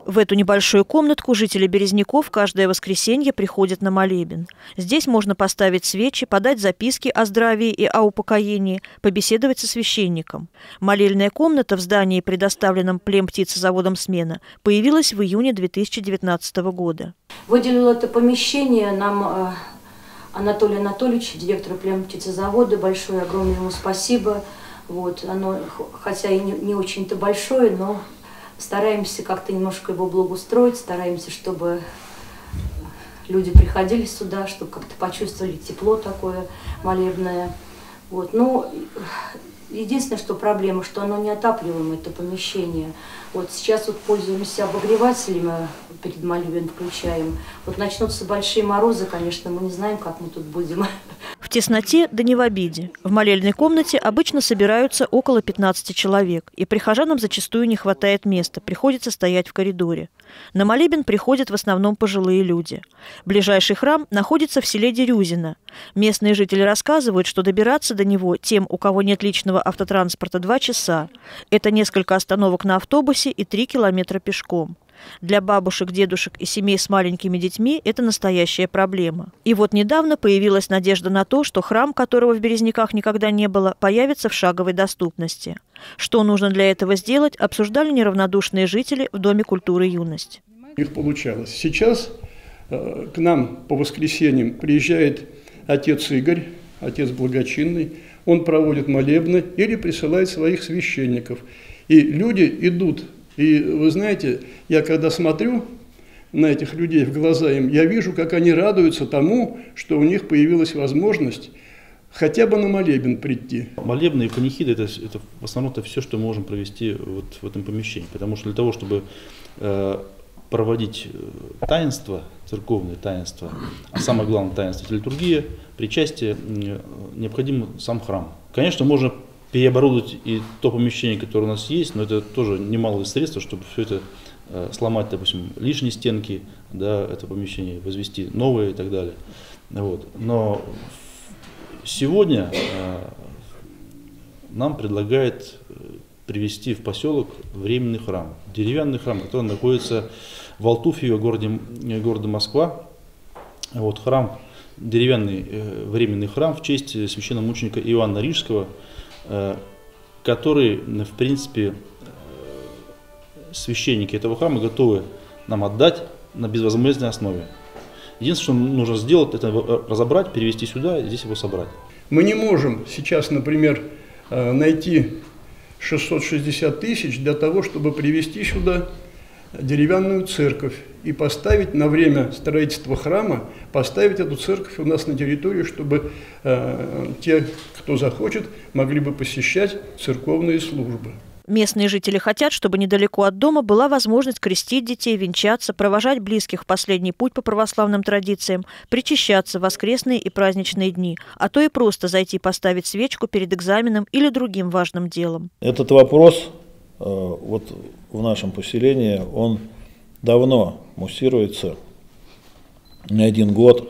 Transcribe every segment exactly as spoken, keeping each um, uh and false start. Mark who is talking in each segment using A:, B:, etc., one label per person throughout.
A: В эту небольшую комнатку жители Березняков каждое воскресенье приходят на молебен. Здесь можно поставить свечи, подать записки о здравии и о упокоении, побеседовать со священником. Молельная комната в здании, предоставленном племптицезаводом «Смена», появилась в июне две тысячи девятнадцатого года.
B: Выделил это помещение нам Анатолий Анатольевич, директор племптицезавода. Большое, огромное ему спасибо. Вот, оно, хотя и не, не очень-то большое, но стараемся как-то немножко его благоустроить, стараемся, чтобы люди приходили сюда, чтобы как-то почувствовали тепло такое молебное. Вот. Ну, единственное, что проблема, что оно неотапливаемое, это помещение. Вот сейчас вот пользуемся обогревателем, перед молебен включаем. Вот начнутся большие морозы, конечно, мы не знаем, как мы тут будем.
A: В тесноте, да не в обиде. В молельной комнате обычно собираются около пятнадцати человек, и прихожанам зачастую не хватает места, приходится стоять в коридоре. На молебен приходят в основном пожилые люди. Ближайший храм находится в селе Дерюзино. Местные жители рассказывают, что добираться до него тем, у кого нет личного автотранспорта, два часа. Это несколько остановок на автобусе и три километра пешком. Для бабушек, дедушек и семей с маленькими детьми это настоящая проблема. И вот недавно появилась надежда на то, что храм, которого в Березняках никогда не было, появится в шаговой доступности. Что нужно для этого сделать, обсуждали неравнодушные жители в Доме культуры «Юность».
C: Их получалось. Сейчас э, к нам по воскресеньям приезжает отец Игорь, отец благочинный. Он проводит молебны или присылает своих священников. И люди идут. И вы знаете, я когда смотрю на этих людей в глаза им, я вижу, как они радуются тому, что у них появилась возможность хотя бы на молебен прийти.
D: Молебны и панихиды – это, это в основном это все, что мы можем провести вот в этом помещении. Потому что для того, чтобы э, проводить таинство, церковные таинства, а самое главное таинство – это литургия, причастие, э, необходим сам храм. Конечно, можно переоборудовать и то помещение, которое у нас есть, но это тоже немалые средства, чтобы все это э, сломать, допустим, лишние стенки, да, это помещение, возвести новые и так далее. Вот. Но сегодня э, нам предлагают привести в поселок временный храм, деревянный храм, который находится в Алтуфьеве, городе, города Москва. Вот, храм, деревянный э, временный храм в честь священномученика Иоанна Рижского, который, в принципе, священники этого храма готовы нам отдать на безвозмездной основе. Единственное, что нужно сделать, это разобрать, перевести сюда и здесь его собрать.
C: Мы не можем сейчас, например, найти шестьсот шестьдесят тысяч для того, чтобы привести сюда деревянную церковь и поставить на время строительства храма, поставить эту церковь у нас на территории, чтобы э, те, кто захочет, могли бы посещать церковные службы.
A: Местные жители хотят, чтобы недалеко от дома была возможность крестить детей, венчаться, провожать близких в последний путь по православным традициям, причащаться в воскресные и праздничные дни, а то и просто зайти поставить свечку перед экзаменом или другим важным делом.
E: Этот вопрос э, вот в нашем поселении, он давно муссируется, не один год.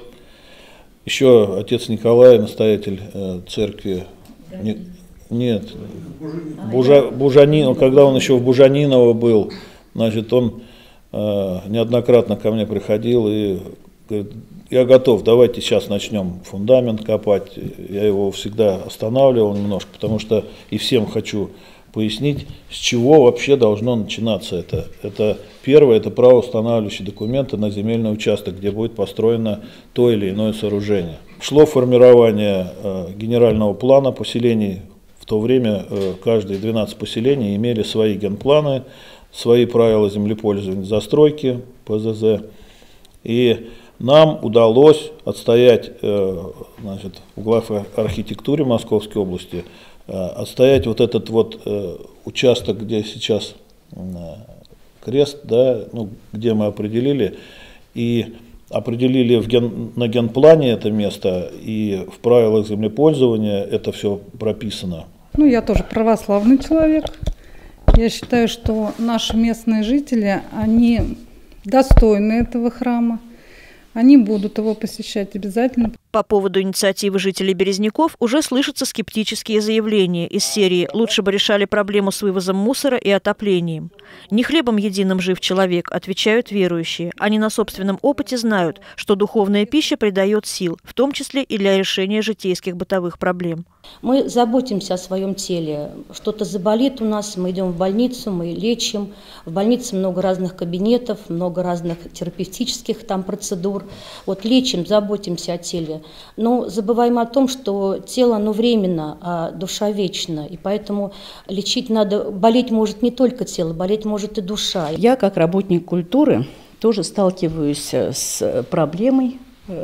E: Еще отец Николай, настоятель э, церкви, не, нет, Бужа, Бужанин, когда он еще в Бужаниново был, значит, он э, неоднократно ко мне приходил и говорит: я готов, давайте сейчас начнем фундамент копать. Я его всегда останавливал немножко, потому что и всем хочу пояснить, с чего вообще должно начинаться это. Это первое, это правоустанавливающие документы на земельный участок, где будет построено то или иное сооружение. Шло формирование э, генерального плана поселений. В то время э, каждые двенадцать поселений имели свои генпланы, свои правила землепользования, застройки, П З З. И нам удалось отстоять, э, значит, в главархитектуре Московской области, отстоять вот этот вот э, участок, где сейчас э, крест, да, ну, где мы определили, и определили в ген, на генплане это место, и в правилах землепользования это все прописано.
F: Ну, я тоже православный человек. Я считаю, что наши местные жители, они достойны этого храма. Они будут его посещать обязательно.
A: По поводу инициативы жителей Березняков уже слышатся скептические заявления из серии «Лучше бы решали проблему с вывозом мусора и отоплением». «Не хлебом единым жив человек», отвечают верующие. Они на собственном опыте знают, что духовная пища придает сил, в том числе и для решения житейских бытовых проблем.
B: Мы заботимся о своем теле. Что-то заболит у нас, мы идем в больницу, мы лечим. В больнице много разных кабинетов, много разных терапевтических там процедур. Вот лечим, заботимся о теле. Но забываем о том, что тело, оно временно, а душа вечна. И поэтому лечить надо, болеть может не только тело, болеть может и душа.
G: Я, как работник культуры, тоже сталкиваюсь с проблемой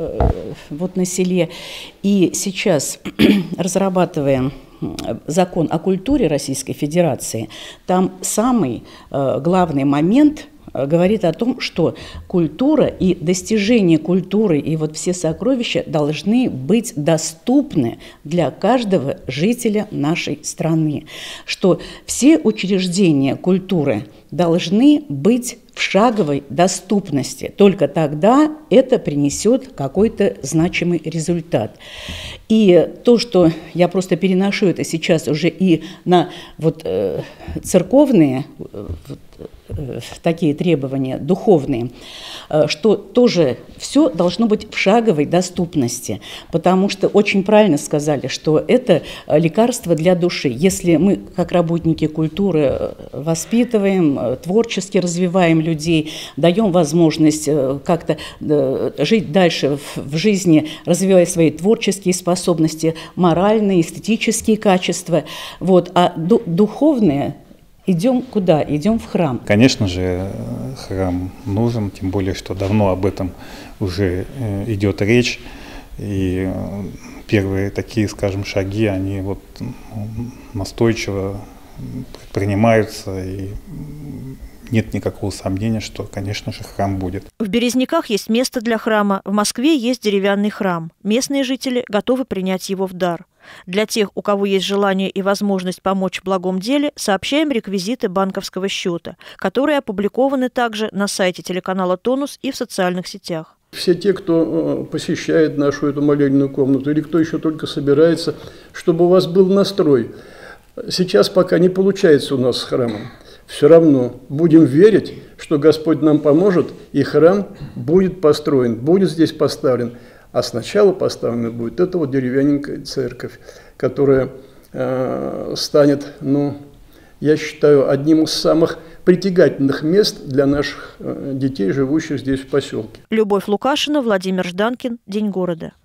G: вот на селе. И сейчас, разрабатывая закон о культуре Российской Федерации, там самый главный момент говорит о том, что культура и достижения культуры и вот все сокровища должны быть доступны для каждого жителя нашей страны, что все учреждения культуры должны быть в шаговой доступности. Только тогда это принесет какой-то значимый результат. И то, что я просто переношу это сейчас уже и на вот, э, церковные э, э, такие требования, духовные, э, что тоже все должно быть в шаговой доступности, потому что очень правильно сказали, что это лекарство для души. Если мы, как работники культуры, воспитываем, творчески развиваем людей, даем возможность как-то жить дальше в жизни, развивая свои творческие способности, моральные, эстетические качества. Вот. А духовные идем куда? Идем в храм.
H: Конечно же, храм нужен, тем более, что давно об этом уже идет речь. И первые такие, скажем, шаги, они вот настойчиво предпринимаются, и нет никакого сомнения, что, конечно же, храм будет.
A: В Березняках есть место для храма, в Москве есть деревянный храм. Местные жители готовы принять его в дар. Для тех, у кого есть желание и возможность помочь в благом деле, сообщаем реквизиты банковского счета, которые опубликованы также на сайте телеканала «Тонус» и в социальных сетях.
C: Все те, кто посещает нашу эту молельную комнату, или кто еще только собирается, чтобы у вас был настрой. Сейчас пока не получается у нас с храмом. Все равно будем верить, что Господь нам поможет, и храм будет построен, будет здесь поставлен. А сначала поставлена будет эта вот деревянненькая церковь, которая э, станет, ну, я считаю, одним из самых притягательных мест для наших э, детей, живущих здесь в поселке.
A: Любовь Лукашина, Владимир Жданкин. День города.